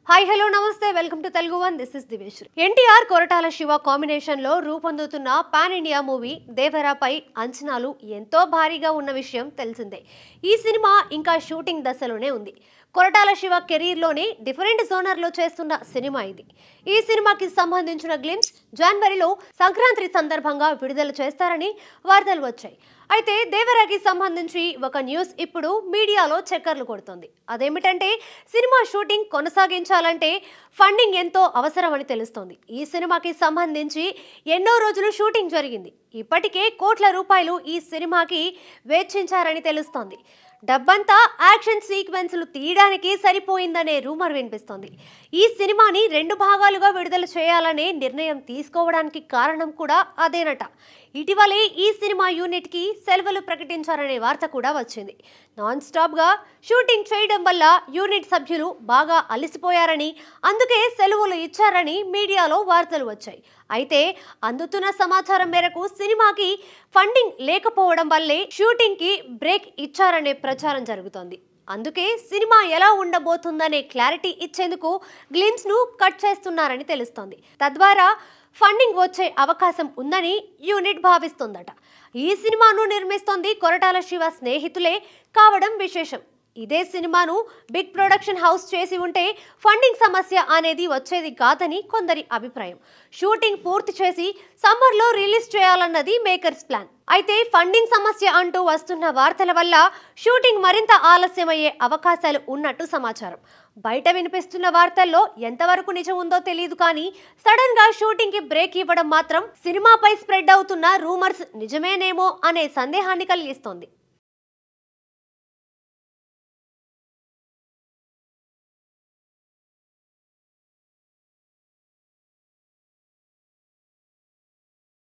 Hi hello namaste welcome to Telugu one this is Diveshwari. NTR Koratala Siva combination లో రూపొందుతున్న pan India movie దేవరాపై అంచనాలు ఎంతో భారీగా ఉన్న విషయం తెలిసిందే. ఈ సినిమా ఇంకా షూటింగ్ దశలోనే ఉంది. కొరటాల శివ కెరీర్ లోనే డిఫరెంట్ జోనర్ లో చేస్తున్న సినిమా ఇది. ఈ సినిమాకి సంబంధించిన గ్లిమ్స్ జనవరిలో సంక్రాంతి సందర్భంగా విడుదల చేస్తారని వార్తలు వచ్చాయి. అయితే దేవరాకి సంబంధించి ఒక న్యూస్ ఇప్పుడు మీడియాలో చక్కర్లు కొడుతుంది. అదేమిటంటే సినిమా షూటింగ్ కొనసాగించాలంటే ఫండింగ్ ఎంతో అవసరమని తెలుస్తోంది. ఈ సినిమాకి సంబంధించి ఎన్నో రోజులు షూటింగ్ జరిగింది. ఇప్పటికే కోట్ల రూపాయలు ఈ సినిమాకి వెచ్చించారని తెలుస్తోంది. డబ్బంతా యాక్షన్ సీక్వెన్స్లు తీయడానికి సరిపోయిందనే రూమర్ వినిపిస్తోంది. ఈ సినిమాని 2 భాగాలుగా విడుదల చేయాలనే నిర్ణయం తీసుకోవడానికి కారణం కూడా అదేనట. ఇటీవలే ఈ సినిమా యూనిట్ కి సెలవులు ప్రకటించారనే వార్త కూడా వచ్చింది. నాన్ స్టాప్ గా షూటింగ్ చేయడం వల్ల యూనిట్ సభ్యులు బాగా అలసిపోయారని, అందుకే సెలవులు ఇచ్చారని మీడియాలో వార్తలు వచ్చాయి. అయితే అందుతున్న సమాచారం మేరకు సినిమాకి ఫండింగ్ లేకపోవడం వల్లే షూటింగ్ కి బ్రేక్ ఇచ్చారనే ప్రచారం జరుగుతోంది. అందుకే సినిమా ఎలా ఉండబోతుందనే క్లారిటీ ఇచ్చేందుకు గ్లిమ్స్ ను కట్ చేస్తున్నారని తెలుస్తోంది. తద్వారా ఫండింగ్ వచ్చే అవకాశం ఉందని యూనిట్ భావిస్తోందట. ఈ సినిమాను నిర్మిస్తోంది కొరటాల శివ స్నేహితులే కావడం విశేషం. ఇదే సినిమాను బిగ్ ప్రొడక్షన్ హౌస్ చేసి ఉంటే ఫండింగ్ సమస్య అనేది వచ్చేది కాదని కొందరి అభిప్రాయం. షూటింగ్ పూర్తి చేసి సమ్మర్లో రిలీజ్ చేయాలన్నది మేకర్స్ ప్లాన్. అయితే ఫండింగ్ సమస్య అంటూ వస్తున్న వార్తల వల్ల షూటింగ్ మరింత ఆలస్యమయ్యే అవకాశాలు ఉన్నట్టు సమాచారం. బయట వినిపిస్తున్న వార్తల్లో ఎంతవరకు నిజం ఉందో తెలియదు, కానీ సడన్ గా షూటింగ్ కి బ్రేక్ ఇవ్వడం మాత్రం సినిమాపై స్ప్రెడ్ అవుతున్న రూమర్స్ నిజమేనేమో అనే సందేహాన్ని కలిగిస్తోంది.